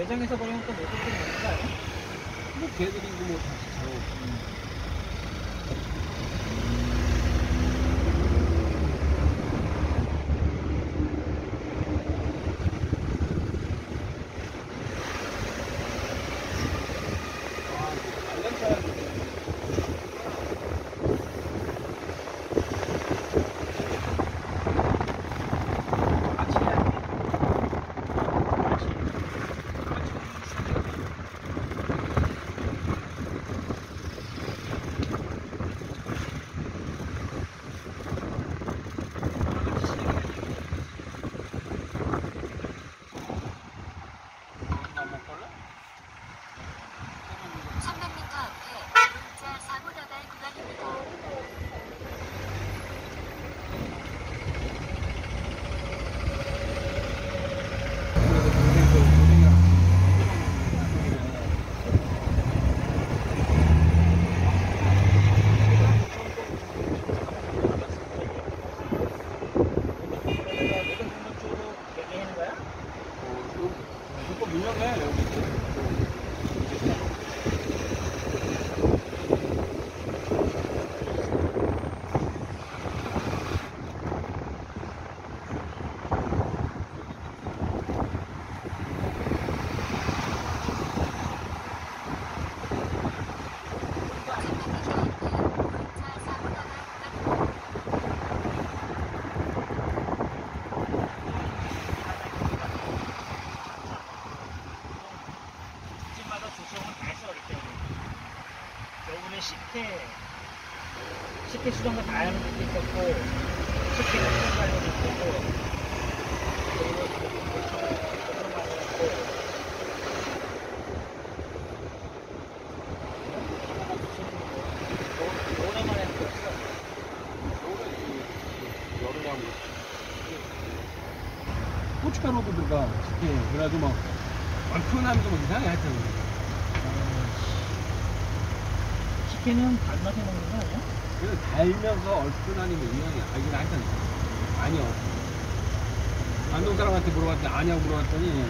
매장에서 버리면 또 모습이 좀 다른 거 아니야? 뭐 걔들이 뭐 다시 잘 식혜 수정도 다 하는 것도 있었고, 식혜 수정 관련도 있었고, 그리고 그런 거 있고. 오랜만에 했었어. 여름하고 고춧가루도 들어가 식혜. 그래가지고 막 얼큰함도 막 이상해 하여튼. 식혜는 단맛에 먹는 거 아니야? 그래서 달면서 얼큰하니 뭐 이상해. 아, 이건 하여튼 아니요. 안동 사람한테 물어봤더니 아니라고 물어봤더니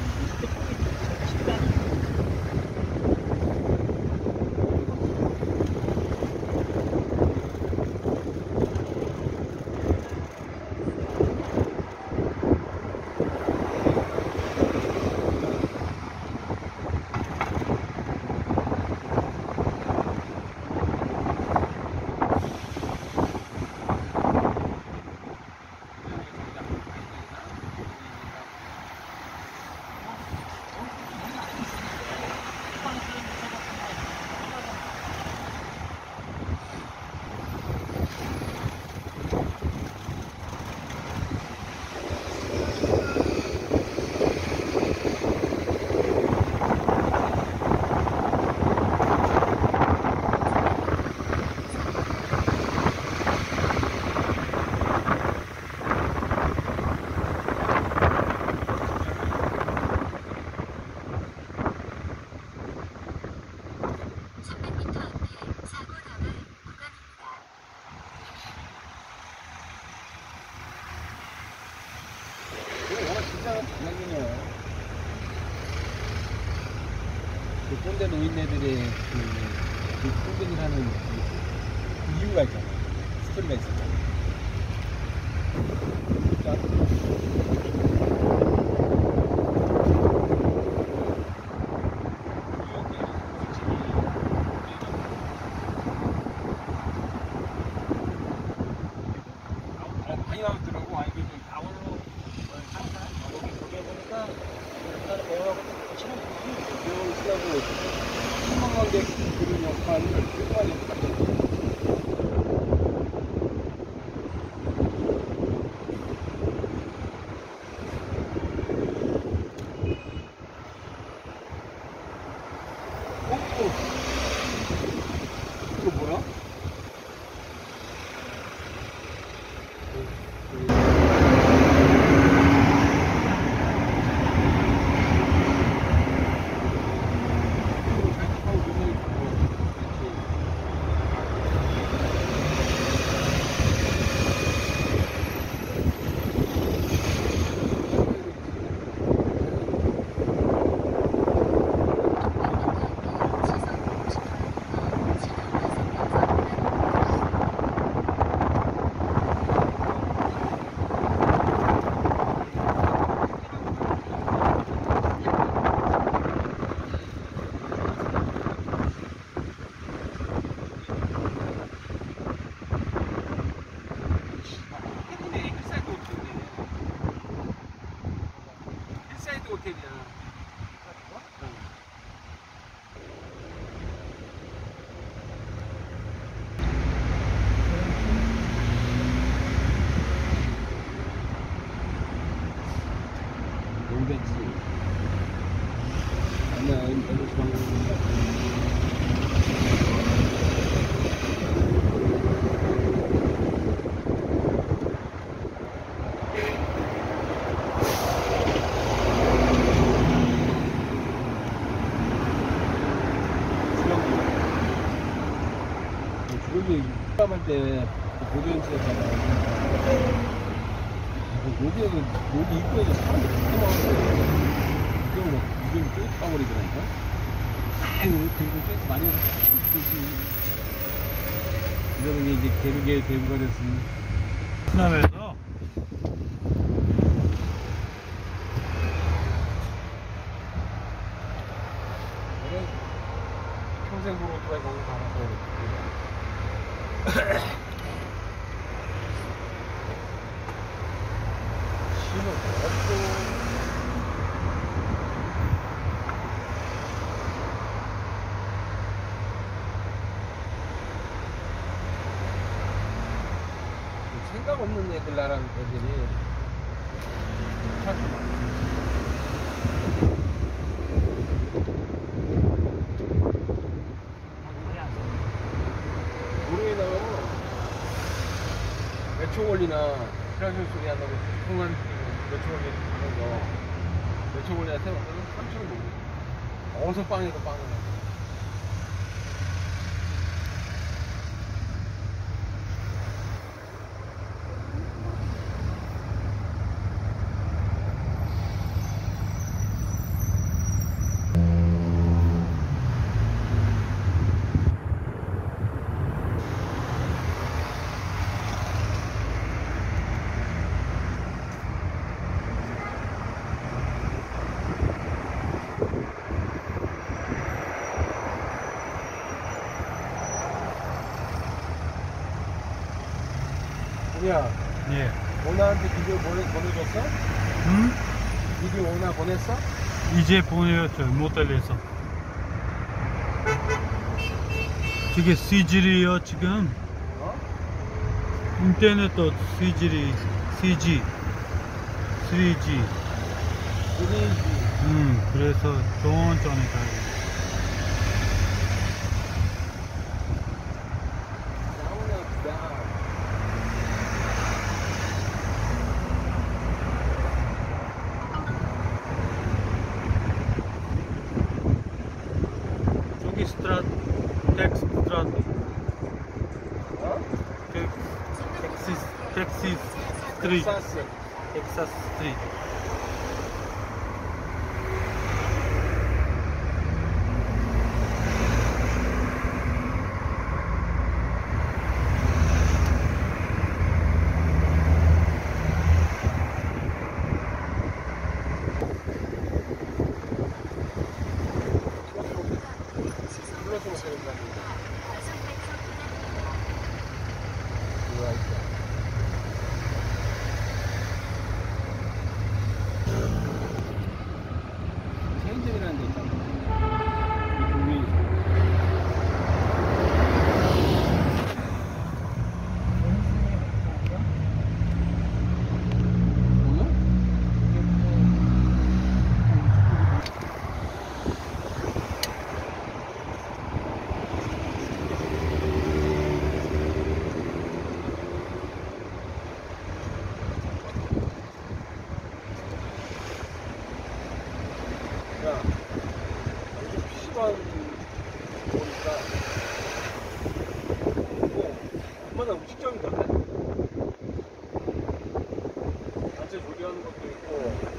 그 꼰대 노인네들의 그 꼰대라는 그 이유가 있잖아. 스토리가 있었잖아. 많이 나왔더라고. 아니, 그 나홀로 항상 거기 보니까 우리나라 배우하고 친하게 쓰라고 희망관객 그런 역할을 훌륭하게 했다. 이거 뭐야? 학교 호텔이야. 응. 너무 됐지. 아니야, 여기 좋아하는 주변에 입감할 때 보도연출했잖아. 여기에는 여기 입구에서 사람이 그렇게 많은데 이거 뭐 이게 쭉 가버리더라니까. 아유 그리고 쭉 많이 이러는 게 이제 개그계 대부가 됐으니. 베트남에서 평생 보러 오토바이 거기 가서 힘은 없고 생각 없는 애들 나랑 애들이 도로에 나가면 몇 초 걸리나 트라이션 소리 한다고 통한 몇 초 걸리는 거 몇 초 걸리나 생각하면 3초를 모르겠어. 어서 빵해도 빵을 해. 야, 예. 오나한테 비디오 보내줬어? 응? 비디오 오나 보냈어? 이제 보내줬죠 모텔에서. 저게 CG리요 지금. 어? 인터넷도 CG리, CG, 3G. 그래서 천천히 가야 돼. 저기 택시 스트라트. 택시 스트리트. 텍사스. 텍사스 스트리트. 체인점이라는 데 있잖아. 이 동네에서. 오늘? 야, PC방 보니까 얼마나 음식점이 많네. 자체 조리하는 것도 있고.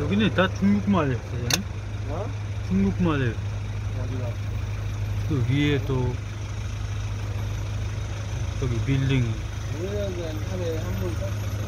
여기는 다 중국말이었어요. 어? 중국말이에요. 어디가? 그 위에 또 저기 빌딩. 우리는 그냥 하루에 한 번 떴어.